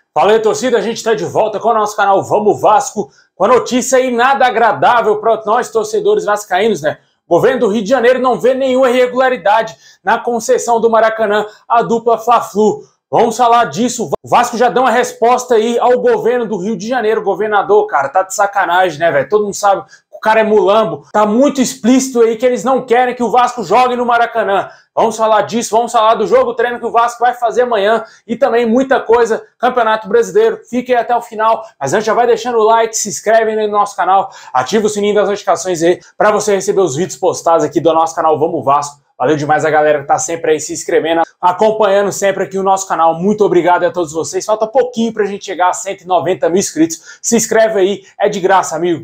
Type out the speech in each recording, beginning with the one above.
Fala aí, torcida, a gente está de volta com o nosso canal Vamos Vasco, com a notícia aí nada agradável para nós torcedores vascaínos, né? O governo do Rio de Janeiro não vê nenhuma irregularidade na concessão do Maracanã à dupla Fla-Flu. Vamos falar disso. O Vasco já deu uma resposta aí ao governo do Rio de Janeiro. O governador, cara, tá de sacanagem, né, velho? Todo mundo sabe que o cara é mulambo. Tá muito explícito aí que eles não querem que o Vasco jogue no Maracanã. Vamos falar disso, vamos falar do jogo treino que o Vasco vai fazer amanhã e também muita coisa, Campeonato Brasileiro. Fiquem até o final, mas antes já vai deixando o like, se inscreve no nosso canal, ativa o sininho das notificações aí para você receber os vídeos postados aqui do nosso canal Vamos Vasco. Valeu demais a galera que tá sempre aí se inscrevendo, acompanhando sempre aqui o nosso canal. Muito obrigado a todos vocês. Falta pouquinho pra gente chegar a 190 mil inscritos. Se inscreve aí, é de graça, amigo.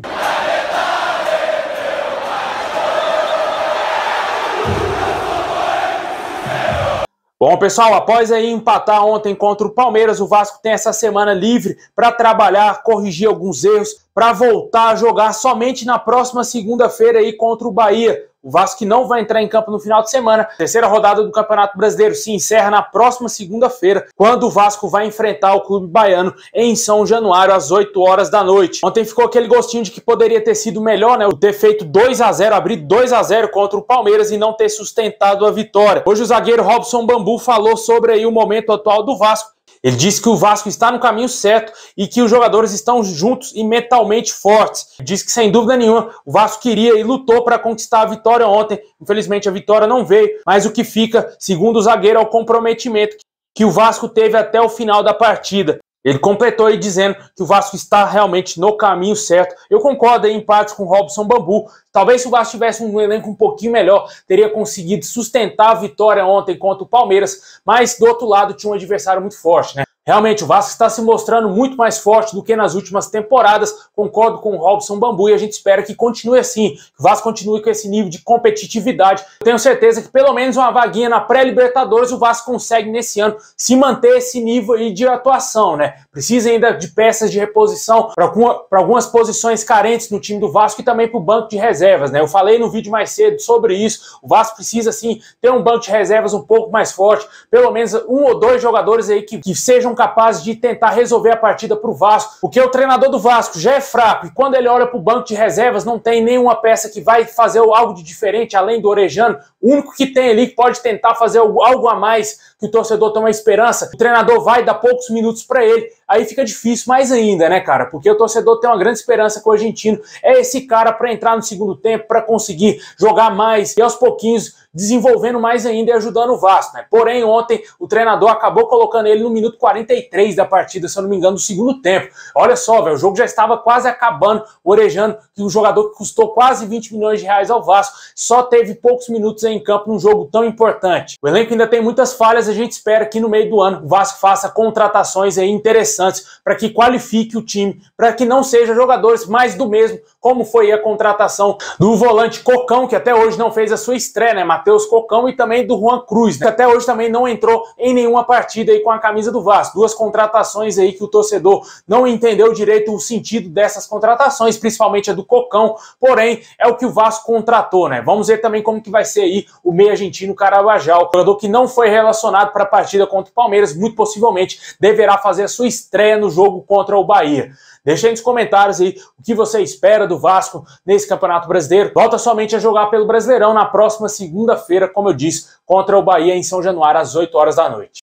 Bom, pessoal, após aí empatar ontem contra o Palmeiras, o Vasco tem essa semana livre para trabalhar, corrigir alguns erros, para voltar a jogar somente na próxima segunda-feira aí contra o Bahia. O Vasco que não vai entrar em campo no final de semana. A terceira rodada do Campeonato Brasileiro se encerra na próxima segunda-feira, quando o Vasco vai enfrentar o Clube Baiano em São Januário, às 8 horas da noite. Ontem ficou aquele gostinho de que poderia ter sido melhor, né? Ter feito 2-0, abrir 2-0 contra o Palmeiras e não ter sustentado a vitória. Hoje o zagueiro Robson Bambu falou sobre aí o momento atual do Vasco. Ele disse que o Vasco está no caminho certo e que os jogadores estão juntos e mentalmente fortes. Ele disse que, sem dúvida nenhuma, o Vasco queria e lutou para conquistar a vitória ontem. Infelizmente, a vitória não veio, mas o que fica, segundo o zagueiro, é o comprometimento que o Vasco teve até o final da partida. Ele completou aí dizendo que o Vasco está realmente no caminho certo. Eu concordo aí em partes com o Robson Bambu. Talvez se o Vasco tivesse um elenco um pouquinho melhor, teria conseguido sustentar a vitória ontem contra o Palmeiras, mas do outro lado tinha um adversário muito forte, né? Realmente, o Vasco está se mostrando muito mais forte do que nas últimas temporadas. Concordo com o Robson Bambu e a gente espera que continue assim. Que o Vasco continue com esse nível de competitividade. Eu tenho certeza que pelo menos uma vaguinha na pré-Libertadores o Vasco consegue nesse ano se manter esse nível aí de atuação, né? Precisa ainda de peças de reposição para algumas posições carentes no time do Vasco e também para o banco de reservas, né? Eu falei no vídeo mais cedo sobre isso. O Vasco precisa sim ter um banco de reservas um pouco mais forte. Pelo menos um ou dois jogadores aí que sejam capazes de tentar resolver a partida para o Vasco, porque o treinador do Vasco já é fraco e quando ele olha para o banco de reservas não tem nenhuma peça que vai fazer algo de diferente além do Orejano. O único que tem ali que pode tentar fazer algo a mais que o torcedor tem uma esperança, o treinador vai dar poucos minutos para ele, aí fica difícil mais ainda, né, cara? Porque o torcedor tem uma grande esperança que o argentino é esse cara para entrar no segundo tempo, para conseguir jogar mais e aos pouquinhos desenvolvendo mais ainda e ajudando o Vasco, né? Porém, ontem o treinador acabou colocando ele no minuto 43 da partida, se eu não me engano, do segundo tempo. Olha só, velho, o jogo já estava quase acabando. O Orejano, que o jogador que custou quase 20 milhões de reais ao Vasco, só teve poucos minutos em campo num jogo tão importante. O elenco ainda tem muitas falhas, a gente espera que no meio do ano o Vasco faça contratações aí interessantes para que qualifique o time, para que não seja jogadores mais do mesmo, como foi a contratação do volante Cocão, que até hoje não fez a sua estreia, né? Matheus Cocão, e também do Juan Cruz, né? Que até hoje também não entrou em nenhuma partida aí com a camisa do Vasco. Duas contratações aí que o torcedor não entendeu direito o sentido dessas contratações, principalmente a do Cocão, porém é o que o Vasco contratou, né? Vamos ver também como que vai ser aí o meio argentino Carabajal, jogador que não foi relacionado para a partida contra o Palmeiras, muito possivelmente deverá fazer a sua estreia no jogo contra o Bahia. Deixa aí nos comentários aí o que você espera do Vasco nesse Campeonato Brasileiro. Volta somente a jogar pelo Brasileirão na próxima segunda-feira, como eu disse, contra o Bahia em São Januário, às 8 horas da noite.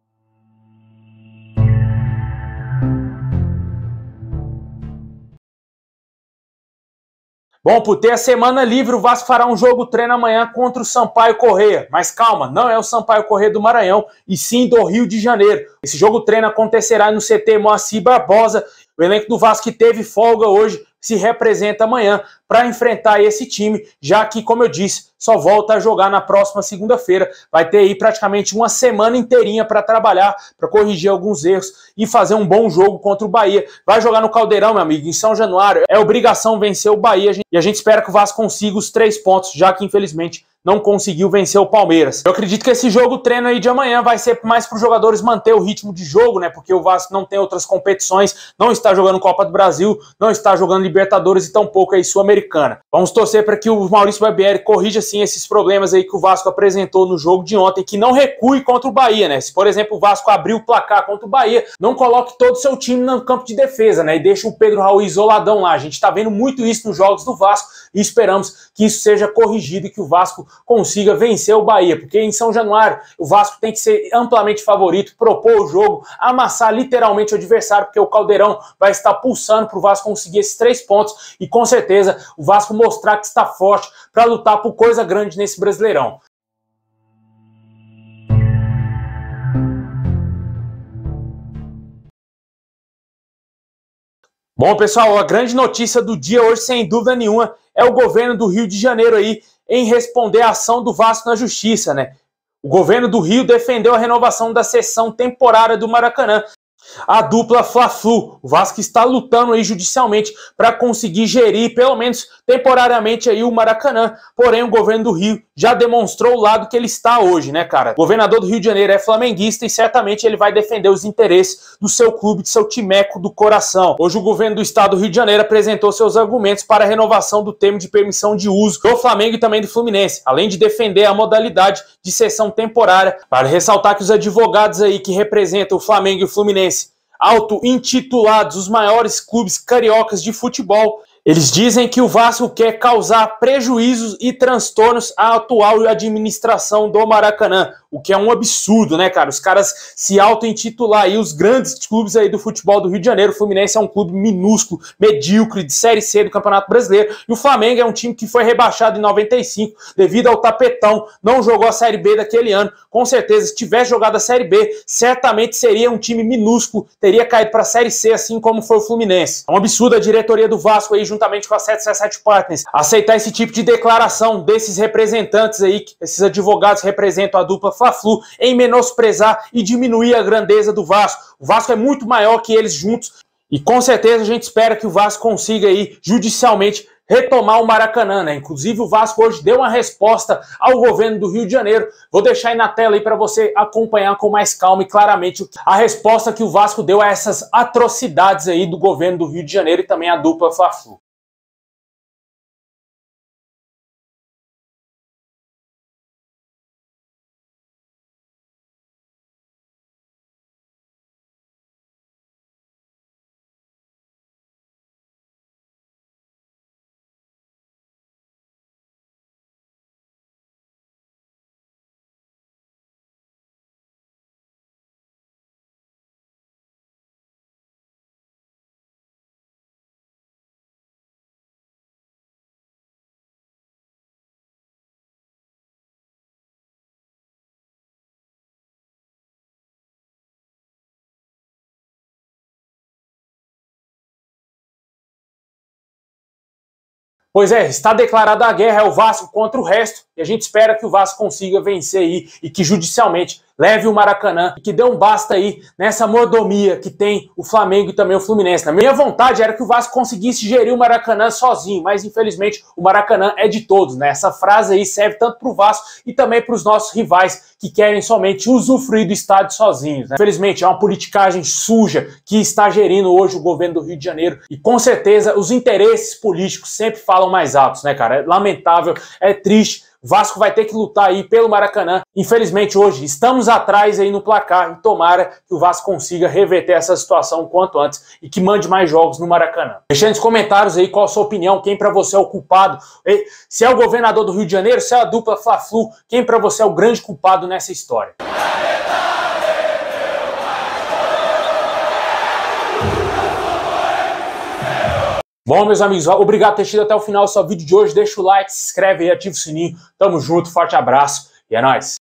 Bom, por ter a semana livre, o Vasco fará um jogo treino amanhã contra o Sampaio Corrêa. Mas calma, não é o Sampaio Corrêa do Maranhão, e sim do Rio de Janeiro. Esse jogo treino acontecerá no CT Moacir Barbosa. O elenco do Vasco que teve folga hoje se representa amanhã para enfrentar esse time, já que, como eu disse, só volta a jogar na próxima segunda-feira. Vai ter aí praticamente uma semana inteirinha para trabalhar, para corrigir alguns erros e fazer um bom jogo contra o Bahia. Vai jogar no Caldeirão, meu amigo, em São Januário. É obrigação vencer o Bahia e a gente espera que o Vasco consiga os 3 pontos, já que, infelizmente, não conseguiu vencer o Palmeiras. Eu acredito que esse jogo treino aí de amanhã vai ser mais para os jogadores manter o ritmo de jogo, né? Porque o Vasco não tem outras competições, não está jogando Copa do Brasil, não está jogando Libertadores e tampouco aí Sul-Americana. Vamos torcer para que o Maurício Barbieri corrija sim esses problemas aí que o Vasco apresentou no jogo de ontem, que não recue contra o Bahia, né? Se, por exemplo, o Vasco abrir o placar contra o Bahia, não coloque todo o seu time no campo de defesa, né? E deixa o Pedro Raul isoladão lá. A gente tá vendo muito isso nos jogos do Vasco e esperamos que isso seja corrigido e que o Vasco consiga vencer o Bahia, porque em São Januário o Vasco tem que ser amplamente favorito, propor o jogo, amassar literalmente o adversário, porque o Caldeirão vai estar pulsando para o Vasco conseguir esses 3 pontos e com certeza o Vasco mostrar que está forte para lutar por coisa grande nesse Brasileirão. Bom, pessoal, a grande notícia do dia hoje, sem dúvida nenhuma, é o governo do Rio de Janeiro aí em responder à ação do Vasco na Justiça, né? O governo do Rio defendeu a renovação da sessão temporária do Maracanã. A dupla Fla-Flu, o Vasco está lutando aí judicialmente para conseguir gerir, pelo menos temporariamente, aí o Maracanã. Porém, o governo do Rio já demonstrou o lado que ele está hoje, né, cara? O governador do Rio de Janeiro é flamenguista e certamente ele vai defender os interesses do seu clube, do seu timeco do coração. Hoje o governo do estado do Rio de Janeiro apresentou seus argumentos para a renovação do termo de permissão de uso do Flamengo e também do Fluminense, além de defender a modalidade de sessão temporária, para ressaltar que os advogados aí que representam o Flamengo e o Fluminense, auto-intitulados os maiores clubes cariocas de futebol, eles dizem que o Vasco quer causar prejuízos e transtornos à atual administração do Maracanã, o que é um absurdo, né, cara? Os caras se auto-intitular aí os grandes clubes aí do futebol do Rio de Janeiro. O Fluminense é um clube minúsculo, medíocre, de Série C do Campeonato Brasileiro, e o Flamengo é um time que foi rebaixado em 95 devido ao tapetão, não jogou a Série B daquele ano. Com certeza, se tivesse jogado a Série B, certamente seria um time minúsculo, teria caído para a Série C, assim como foi o Fluminense. É um absurdo a diretoria do Vasco aí, juntamente com a 777 Partners, aceitar esse tipo de declaração desses representantes aí, esses advogados que representam a dupla Fla-Flu, em menosprezar e diminuir a grandeza do Vasco. O Vasco é muito maior que eles juntos e com certeza a gente espera que o Vasco consiga aí judicialmente retomar o Maracanã, né? Inclusive o Vasco hoje deu uma resposta ao governo do Rio de Janeiro. Vou deixar aí na tela aí para você acompanhar com mais calma e claramente a resposta que o Vasco deu a essas atrocidades aí do governo do Rio de Janeiro e também a dupla Fla-Flu. Pois é, está declarada a guerra, é o Vasco contra o resto, e a gente espera que o Vasco consiga vencer aí e que judicialmente leve o Maracanã e que dê um basta aí nessa mordomia que tem o Flamengo e também o Fluminense. A minha vontade era que o Vasco conseguisse gerir o Maracanã sozinho, mas infelizmente o Maracanã é de todos, né? Essa frase aí serve tanto para o Vasco e também para os nossos rivais que querem somente usufruir do estádio sozinhos, né? Infelizmente é uma politicagem suja que está gerindo hoje o governo do Rio de Janeiro e com certeza os interesses políticos sempre falam mais altos, né, cara? É lamentável, é triste. O Vasco vai ter que lutar aí pelo Maracanã. Infelizmente hoje estamos atrás aí no placar e tomara que o Vasco consiga reverter essa situação o quanto antes e que mande mais jogos no Maracanã. Deixa nos comentários aí qual a sua opinião, quem pra você é o culpado, se é o governador do Rio de Janeiro, se é a dupla Fla-Flu, quem pra você é o grande culpado nessa história. Bom, meus amigos, obrigado por ter assistido até o final do vídeo de hoje. Deixa o like, se inscreve aí, ativa o sininho. Tamo junto, forte abraço e é nóis!